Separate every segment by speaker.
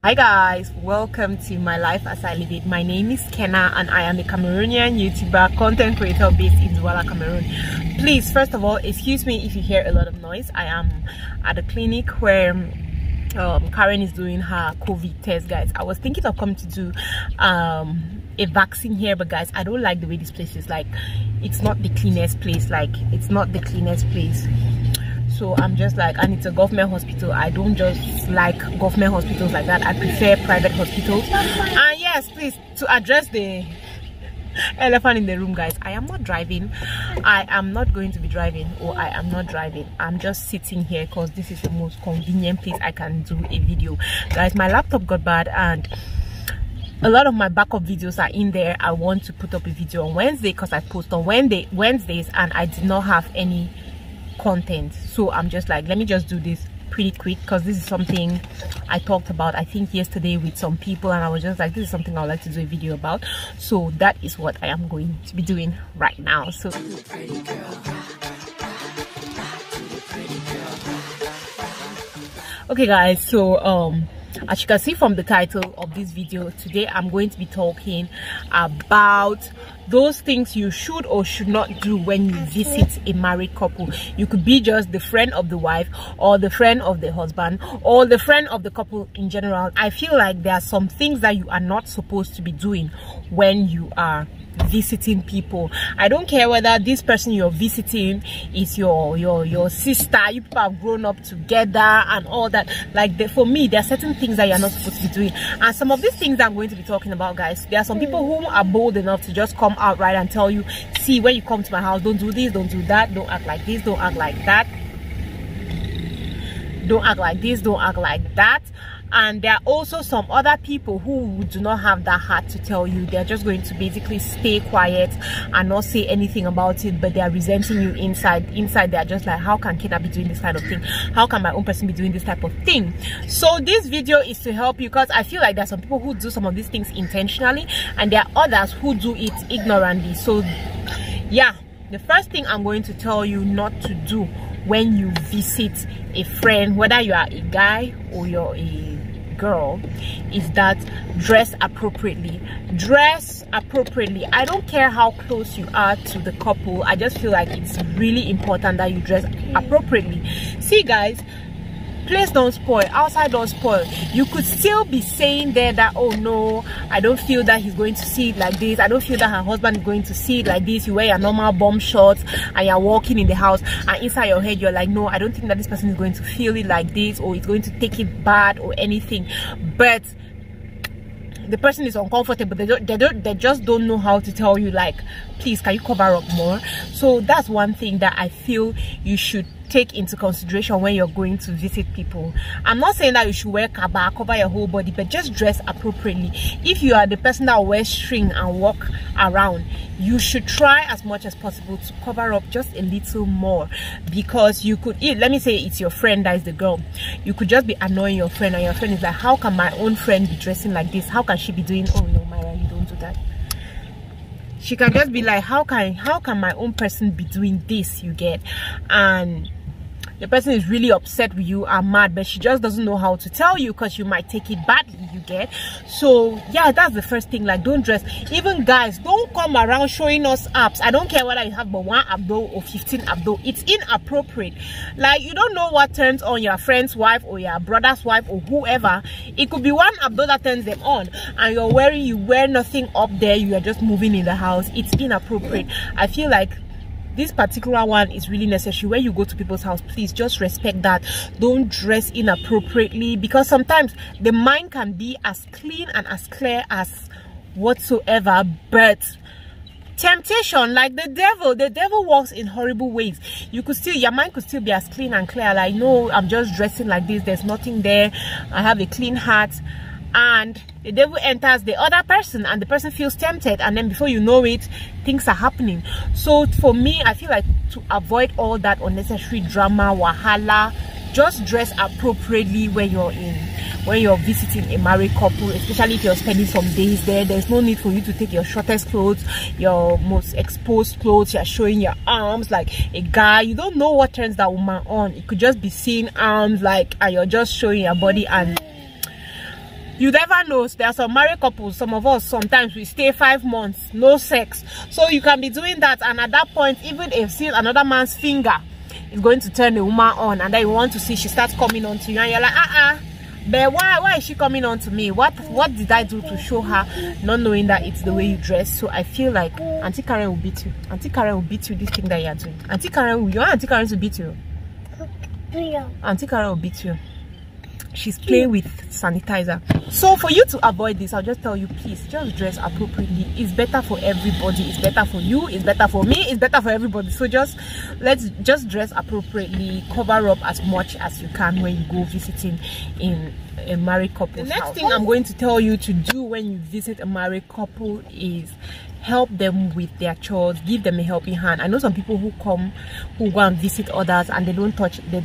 Speaker 1: Hi guys, welcome to my life as I live it. My name is Kenna and I am a Cameroonian YouTuber, content creator based in Douala, Cameroon. Please, first of all, excuse me if you hear a lot of noise. I am at a clinic where Karen is doing her COVID test, guys. I was thinking of coming to do a vaccine here, but guys, I don't like the way this place is. Like, it's not the cleanest place. So I'm just like, and it's a government hospital. I don't just like government hospitals like that. I prefer private hospitals. And yes, please, to address the elephant in the room, guys, I am not driving. I am not going to be driving, or I am not driving. I'm just sitting here because this is the most convenient place I can do a video. Guys, my laptop got bad and a lot of my backup videos are in there. I want to put up a video on Wednesday because I post on Wednesdays and I did not have any content. So I'm just like, let me just do this pretty quick because this is something I talked about, I think, yesterday with some people, and I was just like, this is something I would like to do a video about. So that is what I am going to be doing right now. So okay guys, so as you can see from the title of this video, today I'm going to be talking about those things you should or should not do when you visit a married couple. You could be just the friend of the wife, or the friend of the husband, or the friend of the couple in general. I feel like there are some things that you are not supposed to be doing when you are visiting people. I don't care whether this person you're visiting is your sister, you people have grown up together and all that. Like, for me, there are certain things that you're not supposed to be doing, and some of these things I'm going to be talking about, guys, there are some people who are bold enough to just come out right and tell you, see, when you come to my house, don't do this, don't do that, don't act like this, don't act like that, don't act like this, don't act like that. And there are also some other people who do not have that heart to tell you. They're just going to basically stay quiet and not say anything about it, but they are resenting you inside. They're just like, how can Kenna be doing this kind of thing? How can my own person be doing this type of thing? So this video is to help you, because I feel like there are some people who do some of these things intentionally, and there are others who do it ignorantly. So yeah, the first thing I'm going to tell you not to do when you visit a friend, whether you are a guy or you're a girl, is that dress appropriately. Dress appropriately. I don't care how close you are to the couple. I just feel like it's really important that you dress appropriately. See guys, place don't spoil, outside don't spoil. You could still be saying there that, oh no, I don't feel that he's going to see it like this, I don't feel that her husband is going to see it like this. You wear your normal bomb shorts and you're walking in the house, and inside your head you're like, no, I don't think that this person is going to feel it like this, or is going to take it bad or anything. But the person is uncomfortable. They just don't know how to tell you, like, please, can you cover up more? So that's one thing that I feel you should take into consideration when you're going to visit people. I'm not saying that you should wear kaba, cover your whole body, but just dress appropriately. If you are the person that wears string and walk around, you should try as much as possible to cover up just a little more, because you could, let me say it's your friend that is the girl, you could just be annoying your friend, and your friend is like, how can my own friend be dressing like this? How can she be doing, oh no, Myra, you don't do that. She can just be like, how can my own person be doing this, you get? And the person is really upset with you and mad, but she just doesn't know how to tell you because you might take it badly, you get? So yeah, that's the first thing. Like, don't dress. Even guys, don't come around showing us abs. I don't care whether you have but 1 abdo or 15 abdo. It's inappropriate. Like, you don't know what turns on your friend's wife or your brother's wife or whoever. It could be 1 abdo that turns them on, and you wear nothing up there, you are just moving in the house. It's inappropriate. I feel like this particular one is really necessary. When you go to people's house, please just respect that. Don't dress inappropriately, because sometimes the mind can be as clean and as clear as whatsoever, but temptation, like the devil works in horrible ways. Your mind could still be as clean and clear, like, no, I'm just dressing like this, there's nothing there, I have a clean heart. And the devil enters the other person, and the person feels tempted, and then before you know it, things are happening. So for me, I feel like to avoid all that unnecessary drama, wahala, just dress appropriately when you're visiting a married couple, especially if you're spending some days there. There's no need for you to take your shortest clothes, your most exposed clothes, you're showing your arms like a guy. You don't know what turns that woman on. It could just be seeing arms, like, and you're just showing your body, and You never know. There are some married couples, some of us, sometimes we stay 5 months, no sex. So you can be doing that, and at that point, even if seeing another man's finger is going to turn the woman on, and then you want to see she starts coming on to you, and you're like, but why is she coming on to me? What did I do to show her? Not knowing that it's the way you dress. So I feel like Auntie Karen will beat you. Auntie Karen will beat you this thing that you're doing. Auntie Karen, you want Auntie Karen to beat you? Yeah. Auntie Karen will beat you. She's playing with sanitizer. So for you to avoid this, I'll just tell you, please just dress appropriately. It's better for everybody. It's better for you, it's better for me, it's better for everybody. So let's dress appropriately, cover up as much as you can when you go visiting in a married couple. The next thing I'm going to tell you to do when you visit a married couple is help them with their chores, give them a helping hand. I know some people who go and visit others and they don't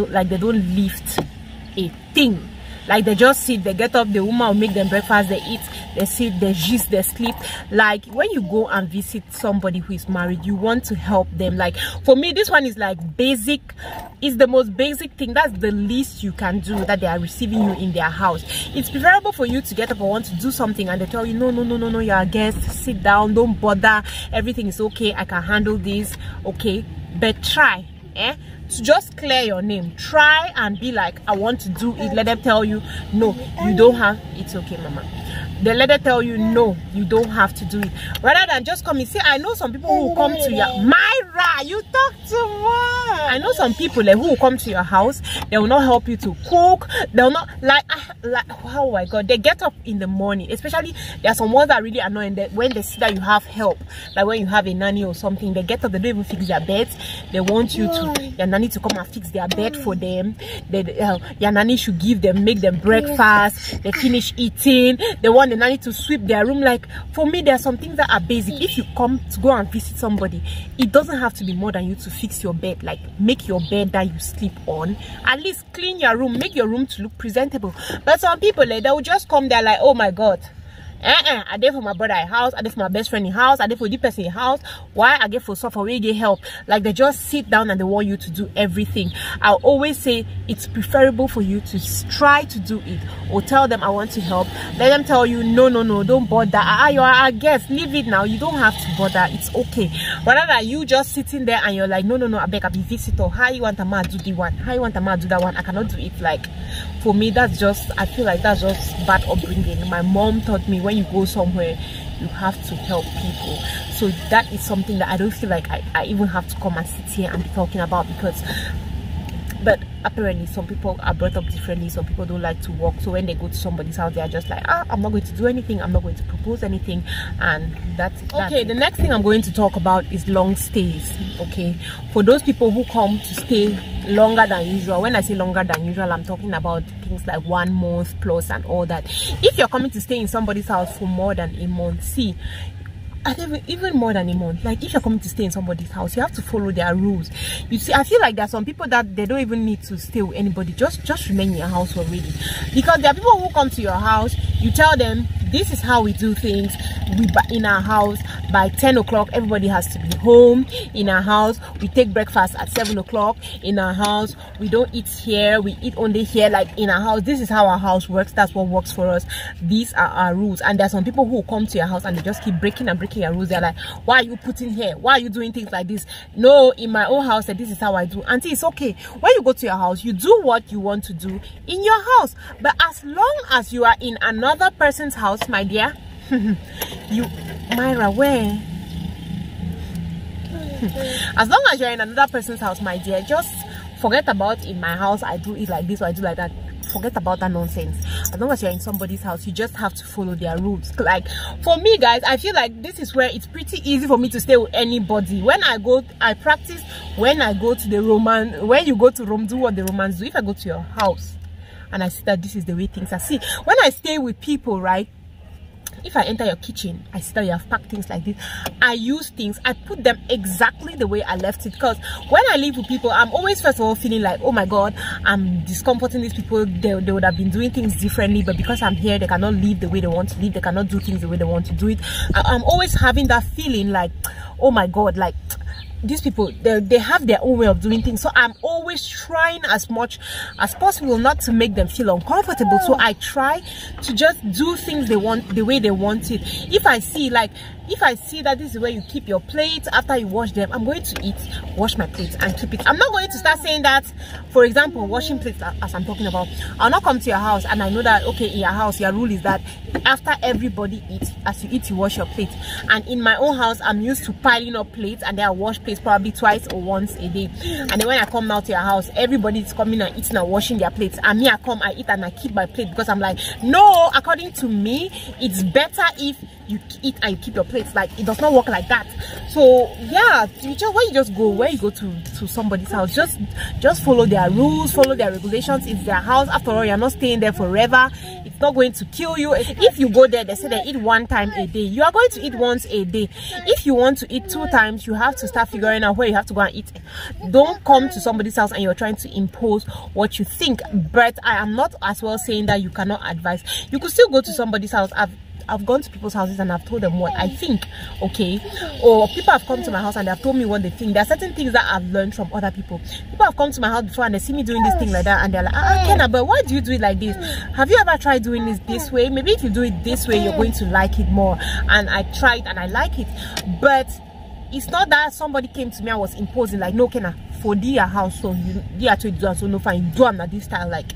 Speaker 1: lift a thing. Like they just sit, they get up, the woman will make them breakfast, they eat, they sit, they gist, they sleep. Like when you go and visit somebody who is married, you want to help them. Like for me, this one is like basic. It's the most basic thing. That's the least you can do, that they are receiving you in their house. It's preferable for you to get up and want to do something and they tell you, no, you're a guest, sit down, don't bother, everything is okay, I can handle this, okay? But try, to just clear your name. Try and be like, I want to do it. Let them tell you, no, you don't have. It's okay, mama. They let them tell you, no, you don't have to do it. Rather than just come and say, I know some people who come to your Myra, you talk too much. I know some people who will come to your house, they will not help you to cook. They will not like oh my god, they get up in the morning. Especially there are some ones that are really annoying, that when they see that you have help, like when you have a nanny or something, they get up, they don't even fix their beds. They want you to, your nanny to come and fix their bed for them. Your nanny should make them breakfast. They finish eating, they want the nanny to sweep their room. Like for me, there are some things that are basic. If you come to go and visit somebody, it doesn't have to be more than you to fix your bed. Like make your bed that you sleep on, at least clean your room, make your room to look presentable. But some people, like, they will just come there like, oh my god, I did for my brother in house, I did for my best friend in house, I did for the person in house. Why I get for suffer, we get help? Like they just sit down and they want you to do everything. I'll always say it's preferable for you to try to do it, or tell them I want to help. Let them tell you, no, don't bother. You are a guest, leave it now. You don't have to bother. It's okay. Rather than you just sitting there and you're like, no, I beg, I be visitor. How you want a man do the one? How you want a man do that one? I cannot do it. Like for me, that's just, I feel like that's just bad upbringing. My mom taught me, when you go somewhere, you have to help people. So that is something that I don't feel like I even have to come and sit here and be talking about, because but apparently some people are brought up differently. Some people don't like to walk, so when they go to somebody's house, they are just like, I'm not going to do anything, I'm not going to propose anything, and that's it. Okay, the next thing I'm going to talk about is long stays. Okay, for those people who come to stay longer than usual, when I say longer than usual, I'm talking about things like 1 month plus and all that. If you're coming to stay in somebody's house for more than a month, see, even more than a month, like if you're coming to stay in somebody's house, you have to follow their rules. You see, I feel like there are some people that they don't even need to stay with anybody, just remain in your house already. Because there are people who come to your house, you tell them, this is how we do things in our house. By 10 o'clock, everybody has to be home. In our house, we take breakfast at 7 o'clock. In our house, we don't eat here, we eat only here. Like in our house, this is how our house works. That's what works for us. These are our rules. And there are some people who come to your house and they just keep breaking your rules. They're like, why are you putting here? Why are you doing things like this? No, in my own house, this is how I do. Auntie, it's okay. When you go to your house, you do what you want to do in your house. But as long as you are in another person's house, my dear, Myra, where? As long as you're in another person's house, my dear, just forget about in my house I do it like this or I do like that. Forget about that nonsense. As long as you're in somebody's house, you just have to follow their rules. Like for me, guys, I feel like this is where it's pretty easy for me to stay with anybody. When I go, I practice. When I go to the Roman, when you go to Rome, do what the Romans do. If I go to your house and I see that this is the way things are, see, when I stay with people, right, if I enter your kitchen, I see that you have packed things like this. I use things, I put them exactly the way I left it. Because when I live with people, I'm always first of all feeling like, oh my god, I'm discomforting these people. They would have been doing things differently, but because I'm here, they cannot live the way they want to live. They cannot do things the way they want to do it. I'm always having that feeling like, oh my god, like these people, they have their own way of doing things. So I'm always trying as much as possible not to make them feel uncomfortable. So I try to just do things they want the way they want it. If I see that this is where you keep your plates after you wash them, I'm going to wash my plates and keep it. I'm not going to start saying that, for example, washing plates as I'm talking about. I'll not come to your house and I know that, okay, in your house your rule is that after everybody eats, as you eat you wash your plate. And in my own house I'm used to piling up plates, and then I wash plates probably twice or once a day. And then when I come out to your house, everybody is coming and eating and washing their plates, and me, I come, I eat and I keep my plate, because I'm like, no, according to me it's better if you eat and you keep your plates. Like, it does not work like that. So yeah, when you go to somebody's house, just follow their rules, follow their regulations. It's their house. After all, you're not staying there forever. It's not going to kill you. If you go there, they say they eat 1 time a day, you are going to eat once a day. If you want to eat 2 times, you have to start figuring out where you have to go and eat. Don't come to somebody's house and you're trying to impose what you think. But I am not as well saying that you cannot advise. You could still go to somebody's house. I've gone to people's houses and I've told them what I think, okay? Or people have come to my house and they've told me what they think. There are certain things that I've learned from other people. People have come to my house before and they see me doing this thing like that, and they're like, Kenna, but why do you do it like this? Have you ever tried doing this way? Maybe if you do it this way, you're going to like it more. And I tried and I like it. But it's not that somebody came to me and was imposing, like, no, Kenna, for your house, so you actually do, so no, fine, do not this style. Like,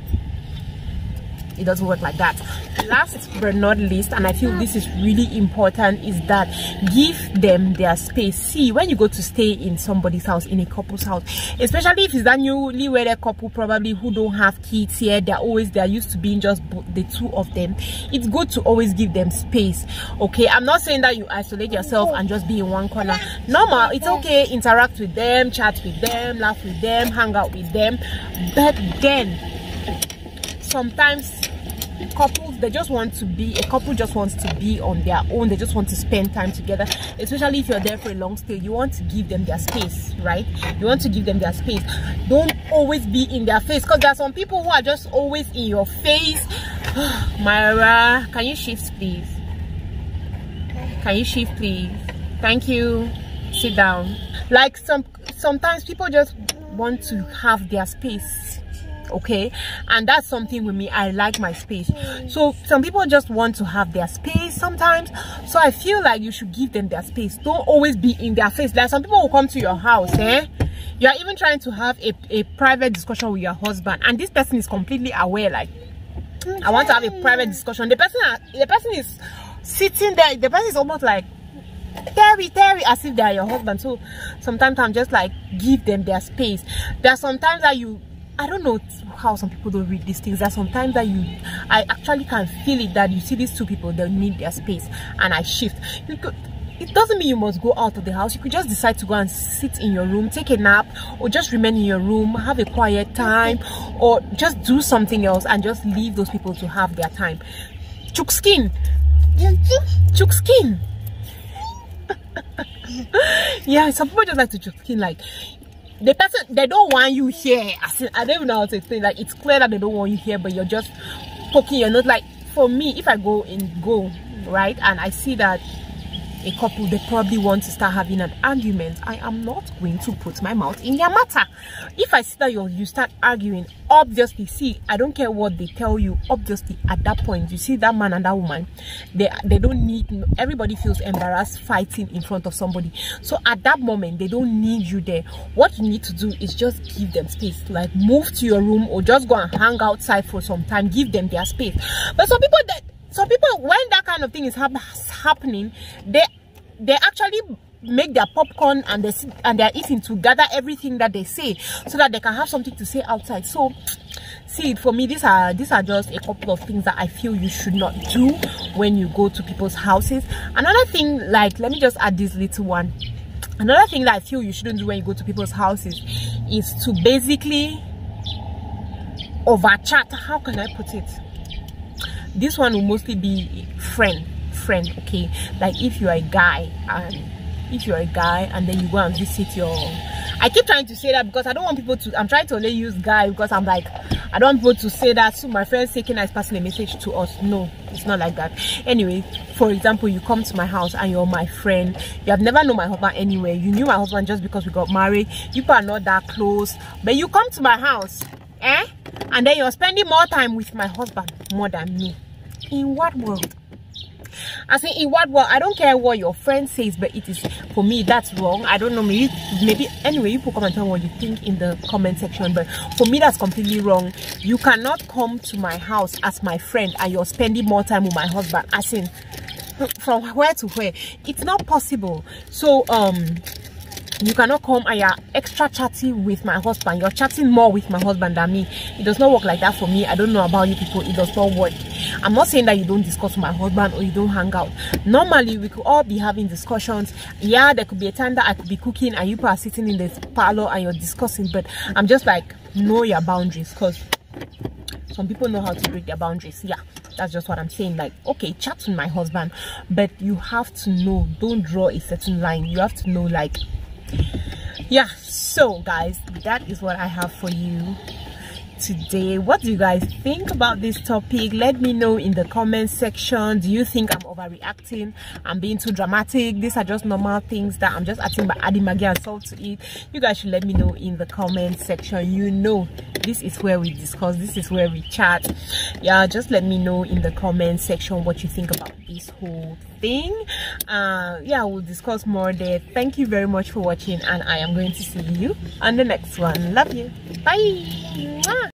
Speaker 1: it doesn't work like that. Last but not least, and I feel this is really important, is that give them their space. See, when you go to stay in somebody's house, in a couple's house, especially if it's that newly wedded couple probably who don't have kids here, they're used to being just the 2 of them, it's good to always give them space, okay? I'm not saying that you isolate yourself and just be in one corner. Normal, it's okay, interact with them, chat with them, laugh with them, hang out with them. But then sometimes couples, a couple just wants to be on their own. They just want to spend time together, especially if you're there for a long stay. You want to give them their space, right? You want to give them their space. Don't always be in their face, because there are some people who are just always in your face. Myra, can you shift please? Can you shift please? Thank you. Sit down. Like, sometimes people just want to have their space, okay? And that's something with me. I like my space. So some people just want to have their space sometimes, so I feel like you should give them their space. Don't always be in their face. Like, some people will come to your house, you're even trying to have a private discussion with your husband, and this person is completely aware, like, I want to have a private discussion. The person is sitting there, the person is almost like Terry, as if they are your husband. So sometimes I'm just like, give them their space. There are sometimes that I don't know how some people don't read these things. There's sometimes that I actually can feel it, that you see these 2 people, they need their space, and I shift. It doesn't mean you must go out of the house. You could just decide to go and sit in your room, take a nap, or just remain in your room, have a quiet time, or just do something else and just leave those people to have their time. Chook skin. Yeah, some people just like to chook skin. Like, the person, they don't want you here. I don't even know how to explain. Like, it's clear that they don't want you here, but you're just poking your nose. Like, for me, if I go right, and I see that a couple, they probably want to start having an argument, I am not going to put my mouth in their matter. If I see that you start arguing, obviously, see, I don't care what they tell you, obviously at that point, you see that man and that woman, they don't need, everybody feels embarrassed fighting in front of somebody. So at that moment, they don't need you there. What you need to do is just give them space, like move to your room or just go and hang outside for some time. Give them their space. But some people, when that kind of thing is happening, they actually make their popcorn and they're eating to gather everything that they say, so that they can have something to say outside. So see, for me, these are just a couple of things that I feel you should not do when you go to people's houses. Another thing, like, let me just add this little one. Another thing that I feel you shouldn't do when you go to people's houses is to basically over chat. How can I put it? This one will mostly be friend, okay? Like, if you're a guy and then you go and visit your, I keep trying to say that because I don't want people to, I'm trying to only use guy because I'm like, I don't want to say that so my friend Sekina is passing a message to us. No, it's not like that. Anyway, for example, you come to my house and you're my friend. You have never known my husband anyway. You knew my husband just because we got married. You are not that close, but you come to my house, and then you're spending more time with my husband more than me. In what world? I say, in what world? I don't care what your friend says, but it is, for me, that's wrong. I don't know, maybe anyway, you come and tell me what you think in the comment section, but for me, that's completely wrong. You cannot come to my house as my friend and you're spending more time with my husband. As in, from where to where? It's not possible. So you cannot come and you're extra chatty with my husband. You're chatting more with my husband than me. It does not work like that for me. I don't know about you people. It does not work. I'm not saying that you don't discuss with my husband or you don't hang out. Normally, we could all be having discussions. Yeah, there could be a time that I could be cooking and you are sitting in the parlor and you're discussing. But I'm just like, know your boundaries, because some people know how to break their boundaries. Yeah, that's just what I'm saying. Like, okay, chat with my husband, but you have to know, don't draw a certain line. You have to know, like, yeah. So guys, that is what I have for you today. What do you guys think about this topic? Let me know in the comment section. Do you think I'm overreacting? I'm being too dramatic? These are just normal things that I'm just acting by adding Maggi and salt to it. You guys should let me know in the comment section. You know, this is where we discuss, this is where we chat. Yeah, just let me know in the comment section what you think about this whole thing. Yeah, we'll discuss more there. Thank you very much for watching, and I am going to see you on the next one. Love you. Bye.